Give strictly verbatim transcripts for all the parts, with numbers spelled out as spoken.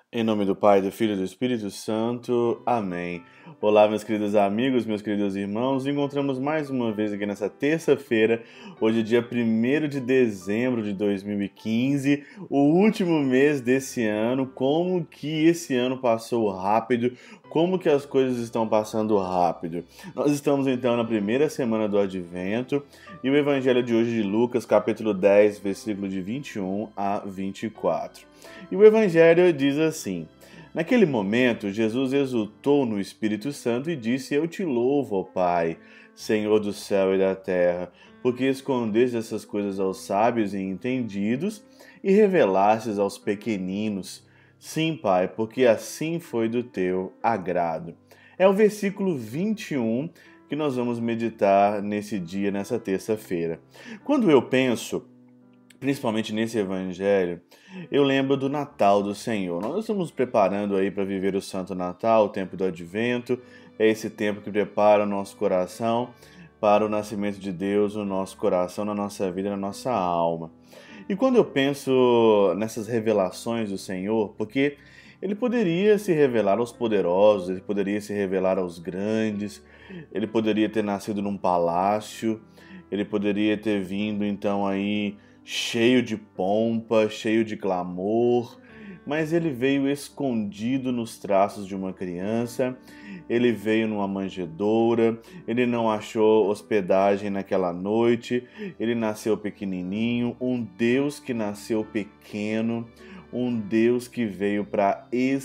Em nome do Pai, do Filho e do Espírito Santo. Amém. Olá, meus queridos amigos, meus queridos irmãos. Nos encontramos mais uma vez aqui nessa terça-feira, hoje é dia primeiro de dezembro de dois mil e quinze, o último mês desse ano. Como que esse ano passou rápido, como que as coisas estão passando rápido. Nós estamos então na primeira semana do Advento e o Evangelho de hoje de Lucas, capítulo dez, versículo de vinte e um a vinte e quatro. E o Evangelho diz assim: naquele momento, Jesus exultou no Espírito Santo e disse: Eu te louvo, ó Pai, Senhor do céu e da terra, porque escondeste essas coisas aos sábios e entendidos e revelastes aos pequeninos. Sim, Pai, porque assim foi do teu agrado. É o versículo vinte e um que nós vamos meditar nesse dia, nessa terça-feira. Quando eu penso principalmente nesse evangelho, eu lembro do Natal do Senhor. Nós estamos nos preparando aí para viver o Santo Natal, o tempo do Advento. É esse tempo que prepara o nosso coração para o nascimento de Deus no nosso coração, na nossa vida, na nossa alma. E quando eu penso nessas revelações do Senhor, porque Ele poderia se revelar aos poderosos, Ele poderia se revelar aos grandes, Ele poderia ter nascido num palácio, Ele poderia ter vindo então aí cheio de pompa, cheio de clamor, mas ele veio escondido nos traços de uma criança, ele veio numa manjedoura, ele não achou hospedagem naquela noite, ele nasceu pequenininho, um Deus que nasceu pequeno, um Deus que veio para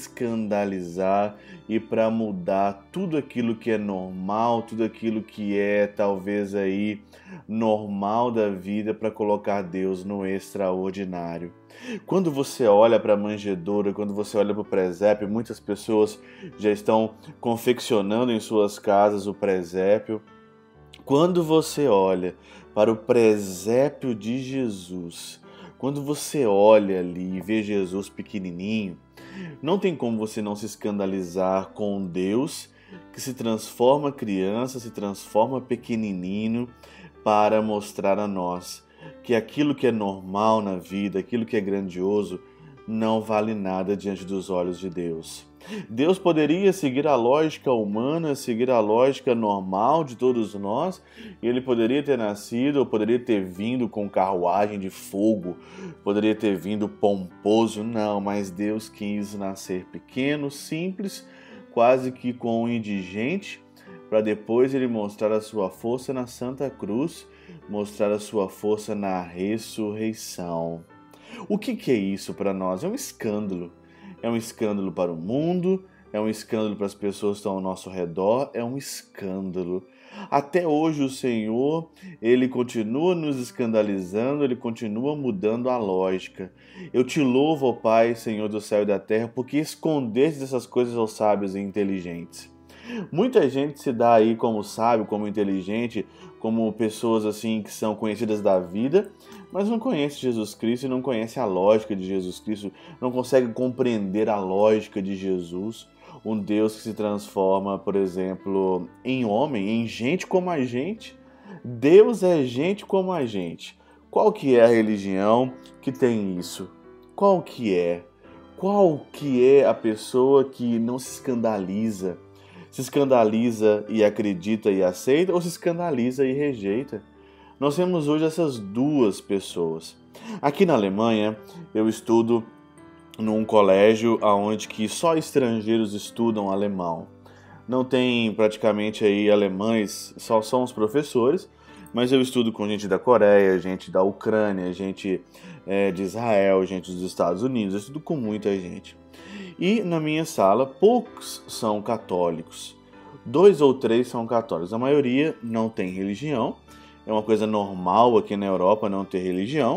escandalizar e para mudar tudo aquilo que é normal, tudo aquilo que é talvez aí normal da vida, para colocar Deus no extraordinário. Quando você olha para a manjedoura, quando você olha para o presépio, muitas pessoas já estão confeccionando em suas casas o presépio. Quando você olha para o presépio de Jesus, quando você olha ali e vê Jesus pequenininho, não tem como você não se escandalizar com Deus que se transforma criança, se transforma pequenininho para mostrar a nós que aquilo que é normal na vida, aquilo que é grandioso, não vale nada diante dos olhos de Deus. Deus poderia seguir a lógica humana, seguir a lógica normal de todos nós, e ele poderia ter nascido, ou poderia ter vindo com carruagem de fogo, poderia ter vindo pomposo, não, mas Deus quis nascer pequeno, simples, quase que com um indigente, para depois ele mostrar a sua força na Santa Cruz, mostrar a sua força na ressurreição. O que, que é isso para nós? É um escândalo. É um escândalo para o mundo, é um escândalo para as pessoas que estão ao nosso redor, é um escândalo. Até hoje o Senhor, Ele continua nos escandalizando, Ele continua mudando a lógica. Eu te louvo, ó Pai, Senhor do céu e da terra, porque escondeste essas coisas aos sábios e inteligentes. Muita gente se dá aí como sábio, como inteligente, como pessoas assim que são conhecidas da vida, mas não conhece Jesus Cristo e não conhece a lógica de Jesus Cristo, não consegue compreender a lógica de Jesus, um Deus que se transforma, por exemplo, em homem, em gente como a gente. Deus é gente como a gente. Qual que é a religião que tem isso? Qual que é? Qual que é a pessoa que não se escandaliza? Se escandaliza e acredita e aceita, ou se escandaliza e rejeita? Nós temos hoje essas duas pessoas. Aqui na Alemanha, eu estudo num colégio onde que só estrangeiros estudam alemão. Não tem praticamente aí alemães, só são os professores, mas eu estudo com gente da Coreia, gente da Ucrânia, gente é, de Israel, gente dos Estados Unidos, eu estudo com muita gente. E na minha sala, poucos são católicos. Dois ou três são católicos. A maioria não tem religião. É uma coisa normal aqui na Europa não ter religião.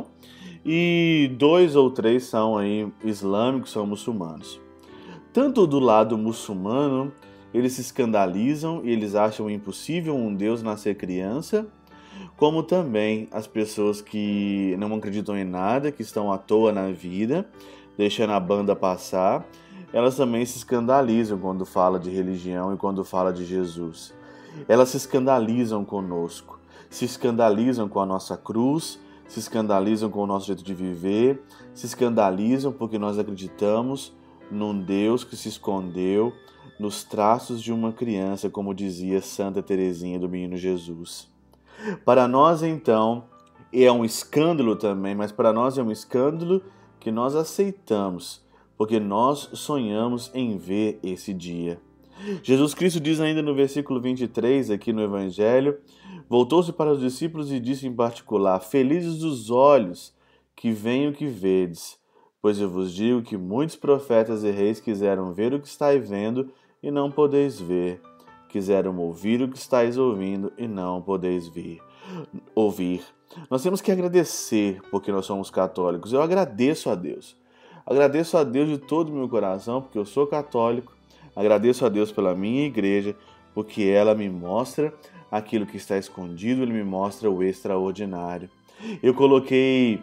E dois ou três são aí islâmicos, são muçulmanos. Tanto do lado muçulmano, eles se escandalizam e eles acham impossível um Deus nascer criança, como também as pessoas que não acreditam em nada, que estão à toa na vida, deixando a banda passar, elas também se escandalizam quando fala de religião e quando fala de Jesus. Elas se escandalizam conosco, se escandalizam com a nossa cruz, se escandalizam com o nosso jeito de viver, se escandalizam porque nós acreditamos num Deus que se escondeu nos traços de uma criança, como dizia Santa Teresinha do Menino Jesus. Para nós, então, é um escândalo também, mas para nós é um escândalo que nós aceitamos, porque nós sonhamos em ver esse dia. Jesus Cristo diz ainda no versículo vinte e três, aqui no Evangelho, voltou-se para os discípulos e disse em particular: felizes os olhos que veem o que vedes, pois eu vos digo que muitos profetas e reis quiseram ver o que estáis vendo e não podeis ver, quiseram ouvir o que estáis ouvindo e não podeis ver, ouvir. Nós temos que agradecer porque nós somos católicos. Eu agradeço a Deus. Agradeço a Deus de todo o meu coração porque eu sou católico. Agradeço a Deus pela minha igreja, porque ela me mostra aquilo que está escondido, Ele me mostra o extraordinário. Eu coloquei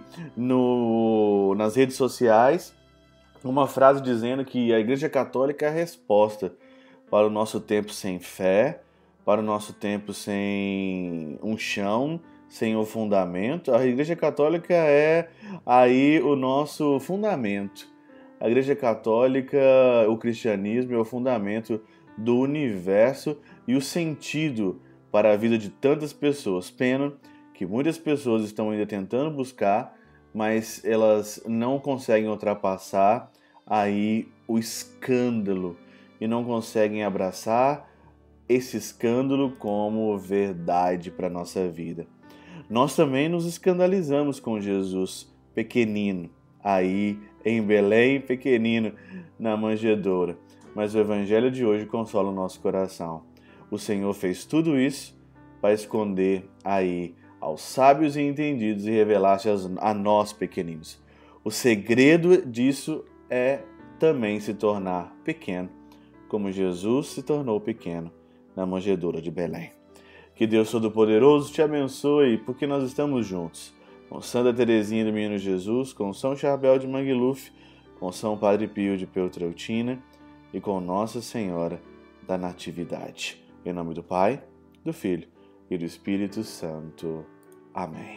no, nas redes sociais uma frase dizendo que a Igreja Católica é a resposta para o nosso tempo sem fé, para o nosso tempo sem um chão, sem o fundamento. A Igreja Católica é aí o nosso fundamento. A Igreja Católica, o cristianismo é o fundamento do universo e o sentido para a vida de tantas pessoas. Pena que muitas pessoas estão ainda tentando buscar, mas elas não conseguem ultrapassar aí o escândalo e não conseguem abraçar esse escândalo como verdade para a nossa vida. Nós também nos escandalizamos com Jesus pequenino, aí em Belém, pequenino, na manjedoura. Mas o Evangelho de hoje consola o nosso coração. O Senhor fez tudo isso para esconder aí aos sábios e entendidos e revelar-se a nós pequeninos. O segredo disso é também se tornar pequeno, como Jesus se tornou pequeno na manjedoura de Belém. Que Deus Todo-Poderoso te abençoe, porque nós estamos juntos. Com Santa Teresinha do Menino Jesus, com São Charbel de Mangluf, com São Padre Pio de Peltrautina e com Nossa Senhora da Natividade. Em nome do Pai, do Filho e do Espírito Santo. Amém.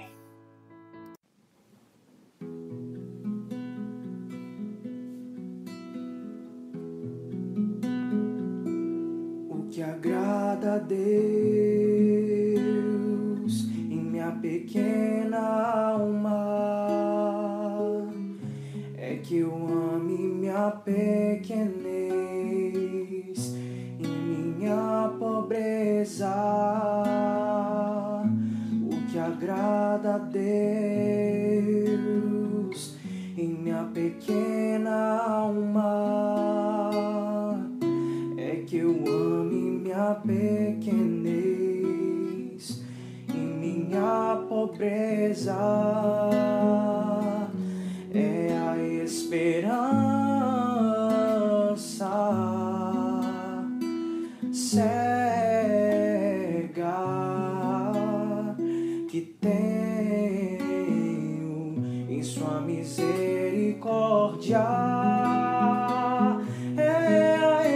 O que agrada a Deus em minha pequena alma é que eu ame minha pequenez e minha pobreza. O que agrada a Deus em minha pequena alma é que eu ame minha pequenez e minha pobreza. É a esperança cega que tenho em sua misericórdia. É a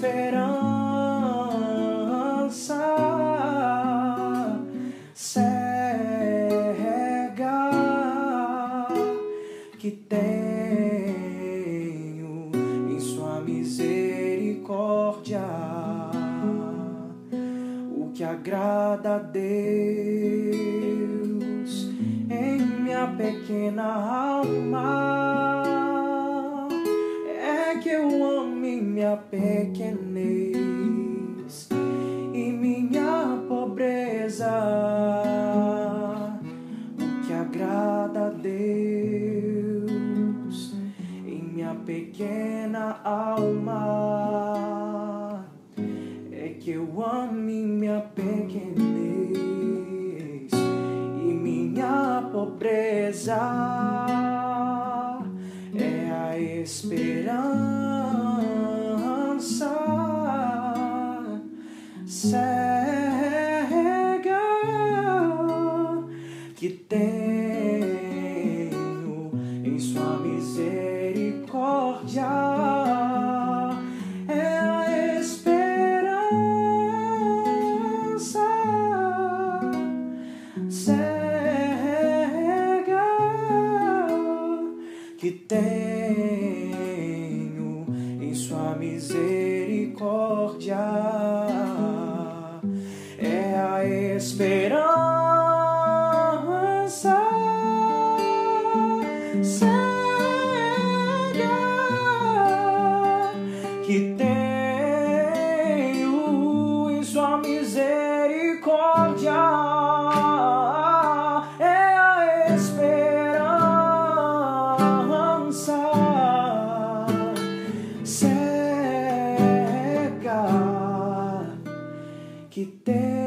esperança cega que tenho em sua misericórdia. O que agrada a Deus em minha pequena alma é que eu ame minha pequenez e minha pobreza. O que agrada a Deus em minha pequena alma é que eu ame minha pequenez e minha pobreza. É a esperança cega que tenho em sua misericórdia. É a esperança cega que tenho sua misericórdia é a esperança cega que tenho em sua misericórdia é a esperança cega que tenho